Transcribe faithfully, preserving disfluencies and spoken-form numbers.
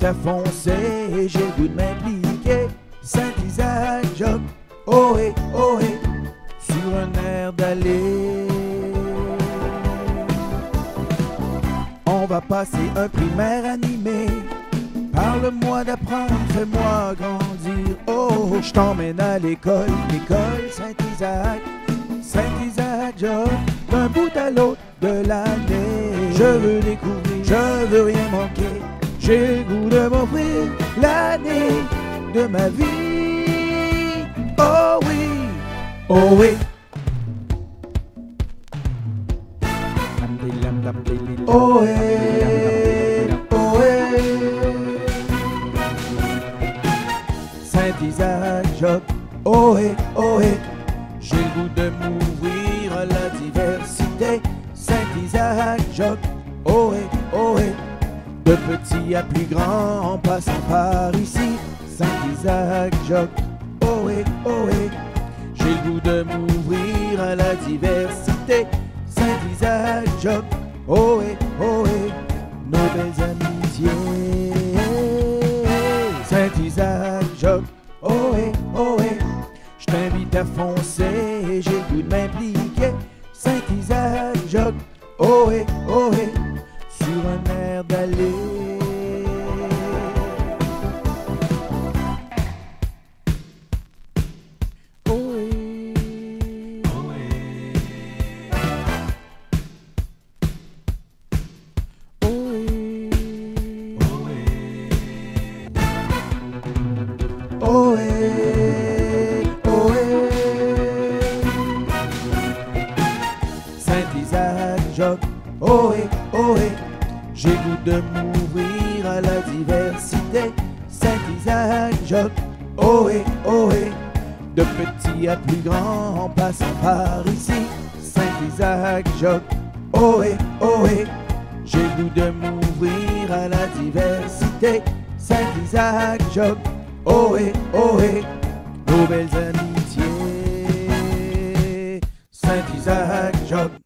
à foncer, j'ai le goût de m'impliquer. Saint-Isaac, Job, ohé, ohé, sur un air d'aller. On va passer un primaire animé. Parle-moi d'apprendre, fais-moi grandir. Oh, je t'emmène à l'école, l'école Saint-Isaac. Saint-Isaac, Job, d'un bout à l'autre de l'année. Je veux découvrir, je veux rien manquer. J'ai le goût de m'offrir l'année de ma vie. Oh oui, oh oui. Oh oui, oh oui. Saint-Isaac, Job, oh oui, oh oui. J'ai le goût de m'ouvrir à la diversité. Saint-Isaac, Job, oh oui, oh oui. De petit à plus grand en passant par ici. Saint-Isaac, Job, oh oui, oh oui. J'ai le goût de m'ouvrir à la diversité. Saint-Isaac, Job, oh oui, oh oui. Nos belles amitiés. Saint-Isaac, Job, oh oui, oh oui. Je t'invite à foncer, j'ai le goût de m'impliquer. Saint-Isaac, Job, oh oui, oh oui. Sur un air d'aller. Oh oui, oh oui, oh oui, oh oui, oh oui. Saint-Isaac, Job, oh oui, oh oui. J'ai le goût de m'ouvrir à la diversité. Saint-Isaac, Job, oh oui, oh oui. De petit à plus grand en passant par ici. Saint-Isaac, Job, oh oui, oh oui. J'ai le goût de m'ouvrir à la diversité. Saint-Isaac, Job, oh oui, oh oui. Nos belles amitiés. Saint-Isaac, Job.